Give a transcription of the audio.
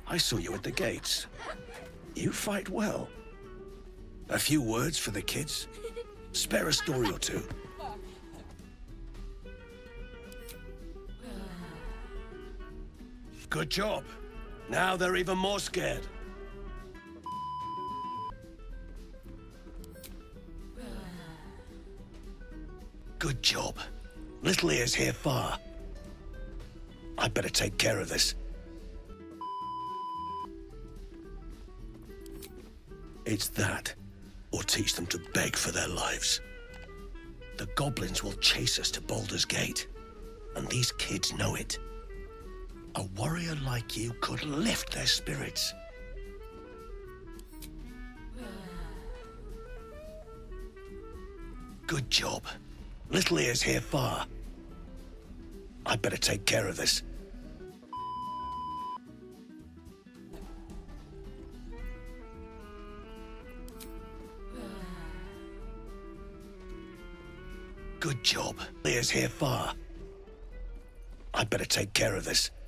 I saw you at the gates. You fight well. A few words for the kids? Spare a story or two. Good job. Now they're even more scared. Good job. Little ears hear far. I'd better take care of this. It's that, or teach them to beg for their lives. The goblins will chase us to Baldur's Gate, and these kids know it. A warrior like you could lift their spirits. Good job. Little ears hear far. I'd better take care of this. Good job. Ears hear far. I'd better take care of this.